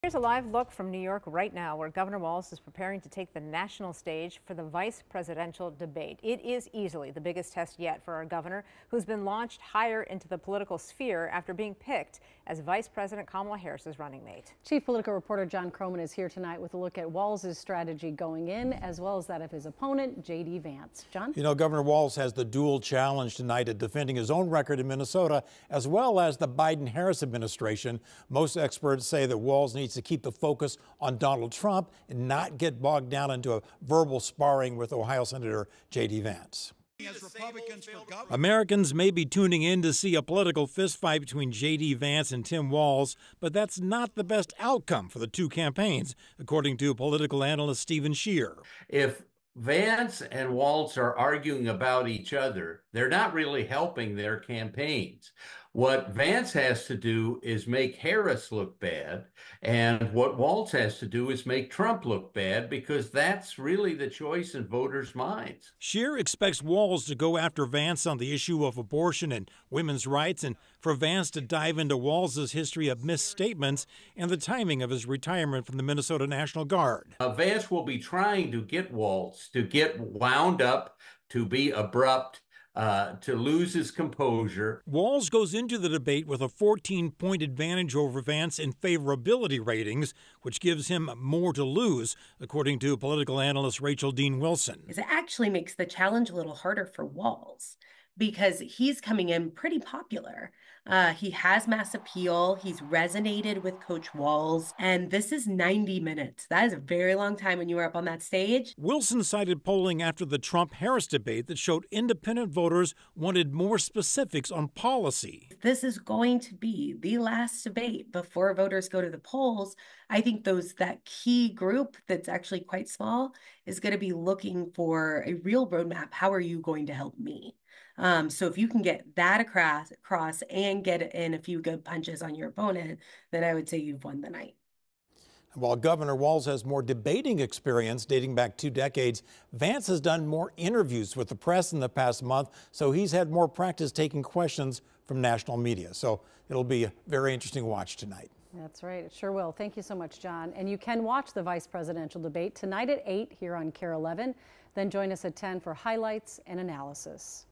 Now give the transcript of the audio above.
Here's a live look from New York right now, where Governor Walz is preparing to take the national stage for the vice presidential debate. It is easily the biggest test yet for our governor, who's been launched higher into the political sphere after being picked as Vice President Kamala Harris's running mate. Chief political reporter John Croman is here tonight with a look at Walz's strategy going in, as well as that of his opponent, J.D. Vance. John? You know, Governor Walz has the dual challenge tonight of defending his own record in Minnesota, as well as the Biden-Harris administration. Most experts say that Walz needs to keep the focus on Donald Trump and not get bogged down into a verbal sparring with Ohio Senator J.D. Vance. Americans may be tuning in to see a political fistfight between J.D. Vance and Tim Walz, but that's not the best outcome for the two campaigns, according to political analyst Stephen Scheer. If Vance and Walz are arguing about each other, they're not really helping their campaigns. What Vance has to do is make Harris look bad, and what Walz has to do is make Trump look bad, because that's really the choice in voters' minds. Scheer expects Walz to go after Vance on the issue of abortion and women's rights, and for Vance to dive into Walz's history of misstatements and the timing of his retirement from the Minnesota National Guard. Vance will be trying to get Walz to get wound up, to be abrupt, to lose his composure. Walz goes into the debate with a 14-point advantage over Vance in favorability ratings, which gives him more to lose, according to political analyst Rachel Dean Wilson. It actually makes the challenge a little harder for Walz, because he's coming in pretty popular. He has mass appeal. He's resonated with Coach Walz. And this is 90 minutes. That is a very long time when you were up on that stage. Wilson cited polling after the Trump-Harris debate that showed independent voters wanted more specifics on policy. This is going to be the last debate before voters go to the polls. I think that key group that's actually quite small is going to be looking for a real roadmap. How are you going to help me? So if you can get that across and get in a few good punches on your opponent, then I would say you've won the night. While Governor Walz has more debating experience dating back 2 decades, Vance has done more interviews with the press in the past month, so he's had more practice taking questions from national media. So it'll be a very interesting watch tonight. That's right. It sure will. Thank you so much, John. And you can watch the vice presidential debate tonight at 8 here on KARE 11. Then join us at 10 for highlights and analysis.